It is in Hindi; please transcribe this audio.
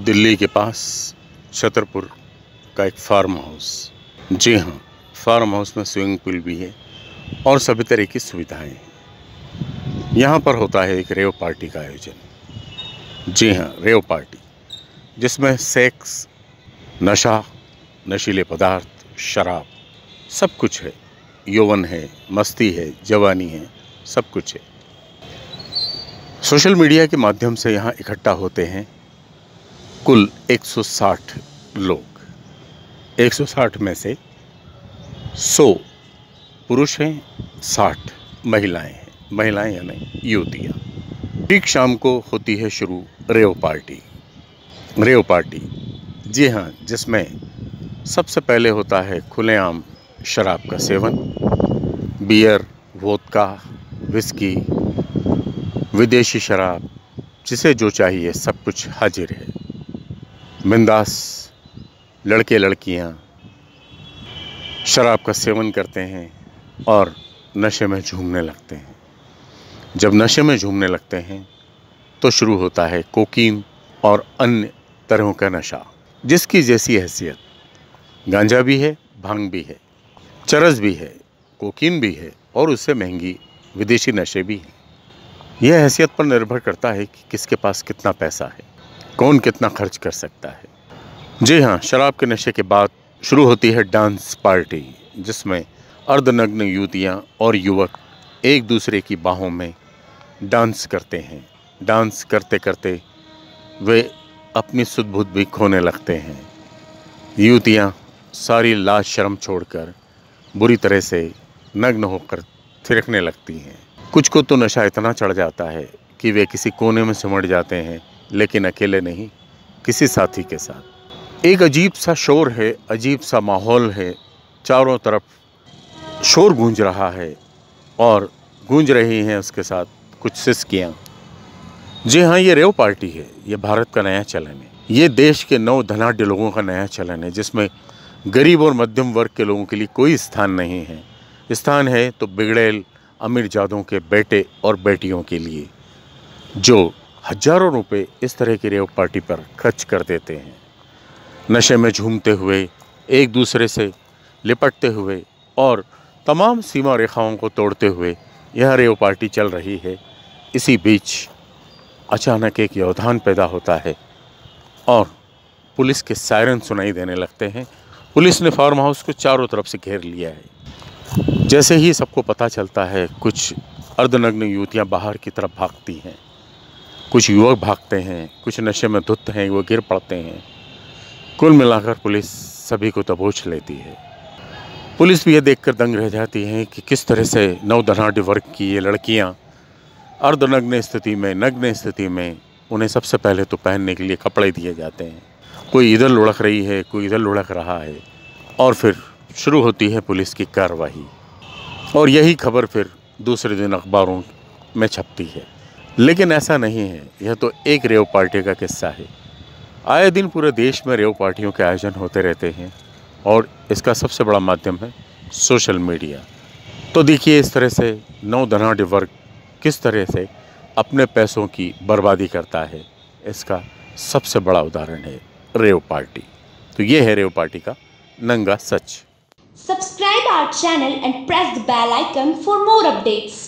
दिल्ली के पास छतरपुर का एक फार्म हाउस। जी हाँ, फार्म हाउस में स्विमिंग पूल भी है और सभी तरह की सुविधाएं हैं। यहाँ पर होता है एक रेव पार्टी का आयोजन। जी हाँ, रेव पार्टी, जिसमें सेक्स, नशा, नशीले पदार्थ, शराब, सब कुछ है। यौवन है, मस्ती है, जवानी है, सब कुछ है। सोशल मीडिया के माध्यम से यहाँ इकट्ठा होते हैं कुल 160 लोग। 160 में से 100 पुरुष हैं, 60 महिलाएं हैं। महिलाएं यानी युवतियाँ। ठीक शाम को होती है शुरू रेव पार्टी। रेव पार्टी, जी हाँ, जिसमें सबसे पहले होता है खुलेआम शराब का सेवन। बियर, वोदका, विस्की, विदेशी शराब, जिसे जो चाहिए सब कुछ हाजिर है। बिंदास लड़के लड़कियां शराब का सेवन करते हैं और नशे में झूमने लगते हैं। जब नशे में झूमने लगते हैं तो शुरू होता है कोकीन और अन्य तरहों का नशा, जिसकी जैसी हैसियत। गांजा भी है, भांग भी है, चरस भी है, कोकीन भी है और उससे महंगी विदेशी नशे भी हैं। यह हैसियत पर निर्भर करता है कि किसके पास कितना पैसा है, कौन कितना खर्च कर सकता है। जी हाँ, शराब के नशे के बाद शुरू होती है डांस पार्टी, जिसमें अर्धनग्न युवतियाँ और युवक एक दूसरे की बाहों में डांस करते हैं। डांस करते करते वे अपनी सुध बुध भी खोने लगते हैं। युवतियाँ सारी लाज शर्म छोड़कर बुरी तरह से नग्न होकर थिरकने लगती हैं। कुछ को तो नशा इतना चढ़ जाता है कि वे किसी कोने में सिमट जाते हैं, लेकिन अकेले नहीं, किसी साथी के साथ। एक अजीब सा शोर है, अजीब सा माहौल है। चारों तरफ शोर गूंज रहा है और गूंज रही हैं उसके साथ कुछ सिसकियाँ। जी हाँ, ये रेव पार्टी है। ये भारत का नया चलन है। ये देश के नौ धनाढ्य लोगों का नया चलन है, जिसमें गरीब और मध्यम वर्ग के लोगों के लिए कोई स्थान नहीं है। स्थान है तो बिगड़ेल अमीरजादों के बेटे और बेटियों के लिए, जो हजारों रुपए इस तरह की रेव पार्टी पर खर्च कर देते हैं। नशे में झूमते हुए, एक दूसरे से लिपटते हुए और तमाम सीमा रेखाओं को तोड़ते हुए यह रेव पार्टी चल रही है। इसी बीच अचानक एक व्यवधान पैदा होता है और पुलिस के सायरन सुनाई देने लगते हैं। पुलिस ने फार्म हाउस को चारों तरफ से घेर लिया है। जैसे ही सबको पता चलता है, कुछ अर्धनग्न युवतियाँ बाहर की तरफ भागती हैं, कुछ युवक भागते हैं, कुछ नशे में धुत हैं, वो गिर पड़ते हैं। कुल मिलाकर पुलिस सभी को दबोच लेती है। पुलिस भी ये देखकर दंग रह जाती है कि किस तरह से नौधनाढ्य वर्ग की ये लड़कियाँ अर्धनग्न स्थिति में, नग्न स्थिति में, उन्हें सबसे पहले तो पहनने के लिए कपड़े दिए जाते हैं। कोई इधर लुढ़क रही है, कोई इधर लुढ़क रहा है और फिर शुरू होती है पुलिस की कार्रवाई। और यही खबर फिर दूसरे दिन अखबारों में छपती है। लेकिन ऐसा नहीं है, यह तो एक रेव पार्टी का किस्सा है। आए दिन पूरे देश में रेव पार्टियों के आयोजन होते रहते हैं और इसका सबसे बड़ा माध्यम है सोशल मीडिया। तो देखिए इस तरह से नौ धनाढ्य वर्ग किस तरह से अपने पैसों की बर्बादी करता है, इसका सबसे बड़ा उदाहरण है रेव पार्टी। तो ये है रेव पार्टी का नंगा सच। Subscribe our channel and press the bell icon for more updates.